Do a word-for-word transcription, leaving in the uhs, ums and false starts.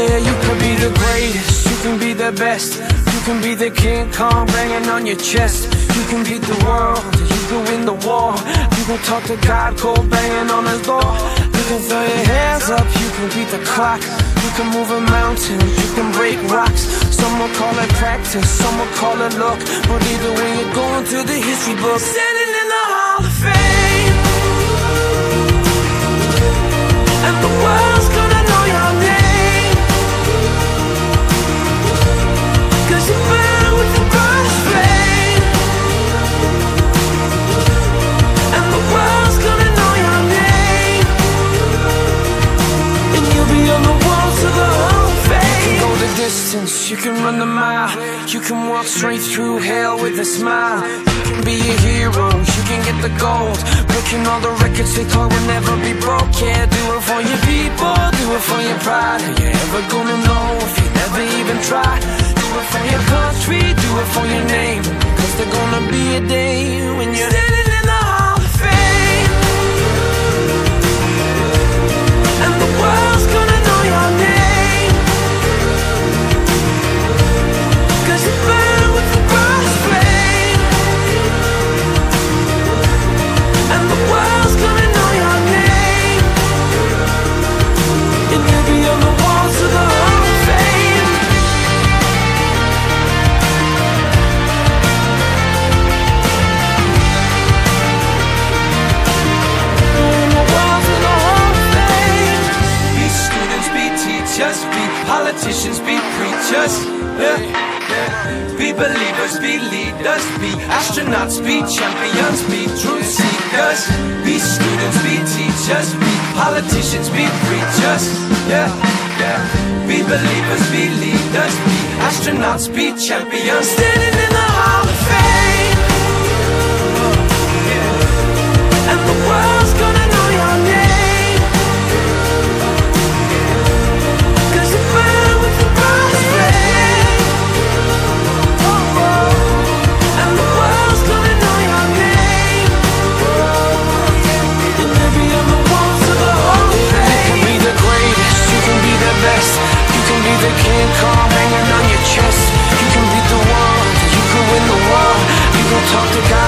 Yeah, you can be the greatest, you can be the best. You can be the King Kong banging on your chest. You can beat the world, you can win the war. You can talk to God cold banging on his door. You can throw your hands up, you can beat the clock. You can move a mountain, you can break rocks. Some will call it practice, some will call it luck. But either way, you're going through the history book, standing in the Hall of Fame. And the world's gonna know your name, 'cause you burn with the brightest flame. And the world's gonna know your name, and you'll be on the walls of the Hall of Fame. You can go the distance, you can run the mile. You can walk straight through hell with a smile. You can be a hero, you can get the gold. Breaking all the records they thought would never be broke. Yeah, do it for your people, do it for your pride. Are you ever gonna know if you never even try? Do it for your country, do it for your name, 'cause there's gonna be a day when you're standing in the Hall of Fame. And the world's gonna know your name, 'cause you burn with the brightest flame. And the world's gonna know your name, and you'll be on the walls of the Hall of Fame. On the walls of the Hall of Fame. Be students, be teachers, be politicians, be preachers. Yeah, yeah. Be believers, be leaders, be astronauts, be champions, be truth seekers. Be students, be teachers, be politicians, be preachers. Yeah, yeah. Be believers, be leaders, be astronauts, be champions, standing in the Hall of Fame. Yeah. And the world's gonna know your name, 'cause you burn with the brightest flame. And the world's gonna know your name, and you'll be on the walls of the Hall of Fame. You can be the greatest, you can be the best. You can be the King Kong hanging on your chest. You can beat the world, you can win the war. You can talk to God